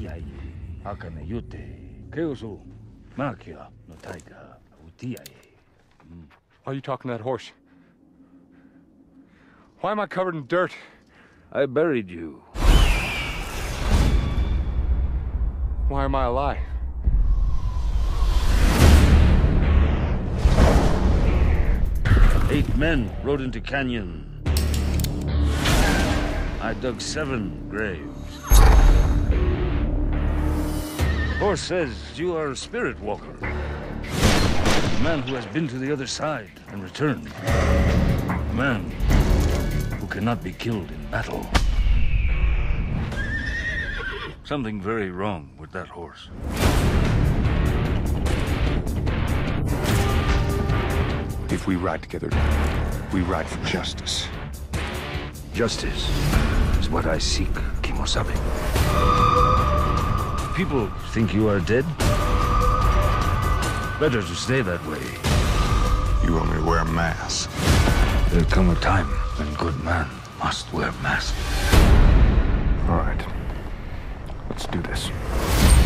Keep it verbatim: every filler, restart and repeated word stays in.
utiai, akane yute, keosu, makia, no taiga, utiai. Why are you talking to that horse? Why am I covered in dirt? I buried you. Why am I alive? Eight men rode into canyon. I dug seven graves. Horse says you are a spirit walker. A man who has been to the other side and returned. A man who cannot be killed in battle. Something very wrong with that horse. If we ride together, we ride for justice. Justice is what I seek, Kimosabe. People think you are dead. Better to stay that way. You want me to wear a mask? There'll come a time when good man must wear mask. All right. Let's do this.